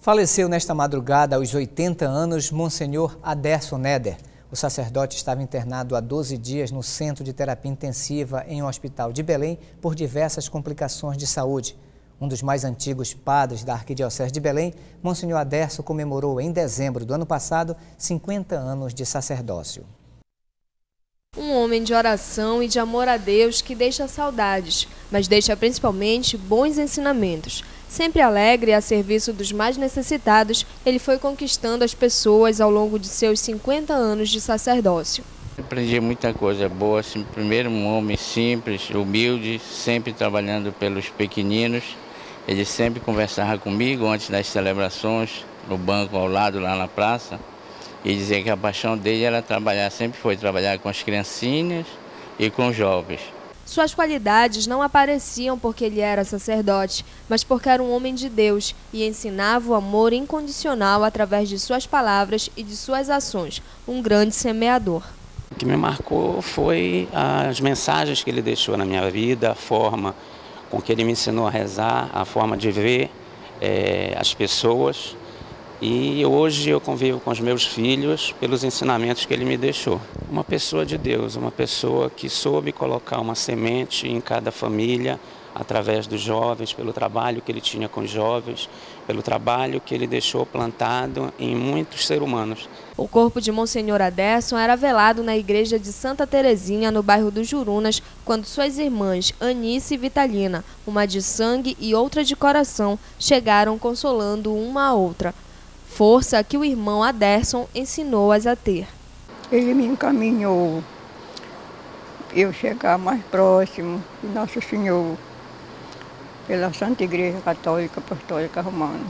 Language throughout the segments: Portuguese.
Faleceu nesta madrugada, aos 80 anos, Monsenhor Aderson Neder. O sacerdote estava internado há 12 dias no Centro de Terapia Intensiva em um hospital de Belém por diversas complicações de saúde. Um dos mais antigos padres da Arquidiocese de Belém, Monsenhor Aderson comemorou em dezembro do ano passado 50 anos de sacerdócio. Um homem de oração e de amor a Deus que deixa saudades, mas deixa principalmente bons ensinamentos. Sempre alegre e a serviço dos mais necessitados, ele foi conquistando as pessoas ao longo de seus 50 anos de sacerdócio. Aprendi muita coisa boa, assim, primeiro um homem simples, humilde, sempre trabalhando pelos pequeninos. Ele sempre conversava comigo antes das celebrações, no banco ao lado, lá na praça. E dizia que a paixão dele era trabalhar, sempre foi trabalhar com as criancinhas e com os jovens. Suas qualidades não apareciam porque ele era sacerdote, mas porque era um homem de Deus e ensinava o amor incondicional através de suas palavras e de suas ações, um grande semeador. O que me marcou foi as mensagens que ele deixou na minha vida, a forma com que ele me ensinou a rezar, a forma de ver as pessoas. E hoje eu convivo com os meus filhos pelos ensinamentos que ele me deixou. Uma pessoa de Deus, uma pessoa que soube colocar uma semente em cada família, através dos jovens, pelo trabalho que ele tinha com os jovens, pelo trabalho que ele deixou plantado em muitos seres humanos. O corpo de Monsenhor Aderson era velado na igreja de Santa Terezinha, no bairro dos Jurunas, quando suas irmãs Anice e Vitalina, uma de sangue e outra de coração, chegaram consolando uma a outra. Força que o irmão Aderson ensinou-as a ter. Ele me encaminhou eu chegar mais próximo de Nosso Senhor, pela Santa Igreja Católica Apostólica Romana.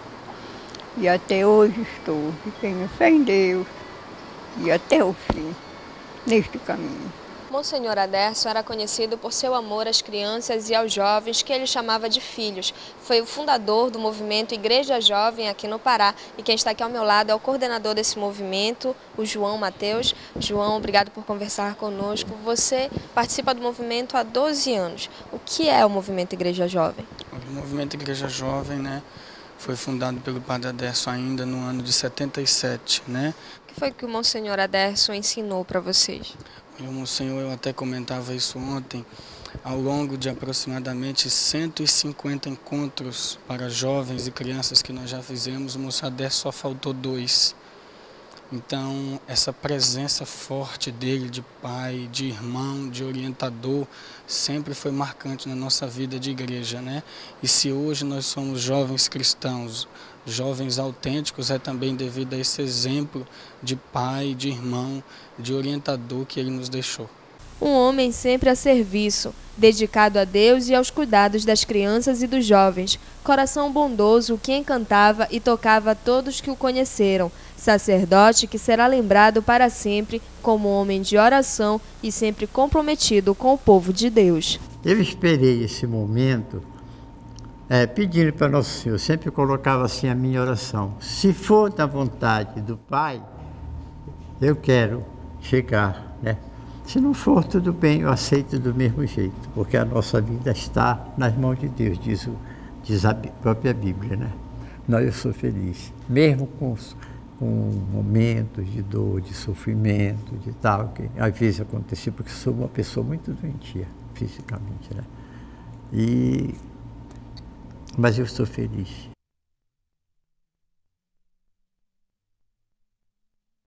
E até hoje estou, e tenho fé em Deus, e até o fim, neste caminho. Monsenhor Aderson era conhecido por seu amor às crianças e aos jovens, que ele chamava de filhos. Foi o fundador do movimento Igreja Jovem aqui no Pará. E quem está aqui ao meu lado é o coordenador desse movimento, o João Mateus. João, obrigado por conversar conosco. Você participa do movimento há 12 anos. O que é o movimento Igreja Jovem? O movimento Igreja Jovem, foi fundado pelo Padre Aderson ainda no ano de 77, O que foi que o Monsenhor Aderson ensinou para vocês? O Monsenhor, eu até comentava isso ontem, ao longo de aproximadamente 150 encontros para jovens e crianças que nós já fizemos, o Monsenhor Aderson só faltou 2. Então, essa presença forte dele, de pai, de irmão, de orientador, sempre foi marcante na nossa vida de igreja, E se hoje nós somos jovens cristãos, jovens autênticos, é também devido a esse exemplo de pai, de irmão, de orientador que ele nos deixou. Um homem sempre a serviço, dedicado a Deus e aos cuidados das crianças e dos jovens. Coração bondoso que encantava e tocava a todos que o conheceram. Sacerdote que será lembrado para sempre como homem de oração e sempre comprometido com o povo de Deus. Eu esperei esse momento pedindo para Nosso Senhor, sempre colocava assim a minha oração. Se for da vontade do Pai, eu quero chegar, Se não for, tudo bem, eu aceito do mesmo jeito, porque a nossa vida está nas mãos de Deus, diz a própria Bíblia, Não, eu sou feliz, mesmo com momentos de dor, de sofrimento, de tal, que às vezes aconteceu, porque sou uma pessoa muito doentia, fisicamente, Mas eu estou feliz.